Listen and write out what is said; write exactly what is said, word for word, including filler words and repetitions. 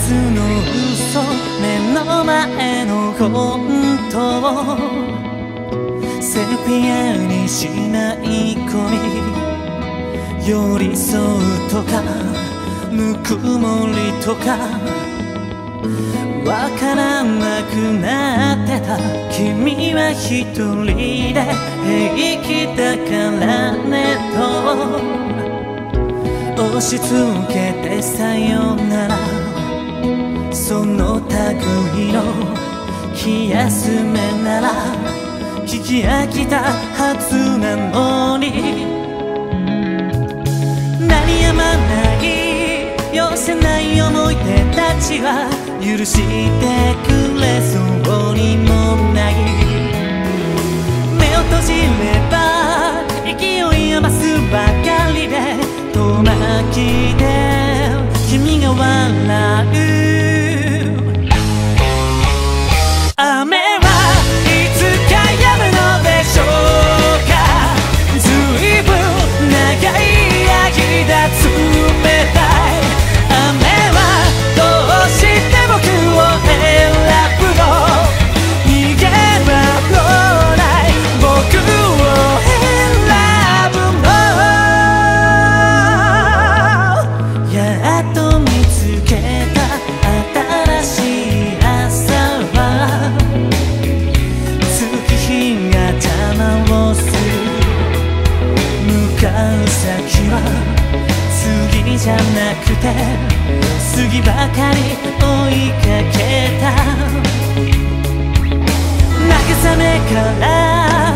つの嘘、目の前の本当、セピアにしない込み、寄り添うとかぬくもりとかわからなくなってた。君は一人で平気だからねと押し付けてさよなら、その類の気休めなら聞き飽きたはずなのに、鳴りやまない寄せない思い出たちは許してくれそうにもない。目を閉じれば勢い余すばかりで遠巻きで君が笑う。雨はいつか止むのでしょうか。ずいぶん長い間冷たい雨はどうして僕を選ぶの。逃げ場のない僕を選ぶの。やっと見つけた新しい朝は月日が邪魔をする。向かう先は次じゃなくて次ばかり追いかけた。慰めから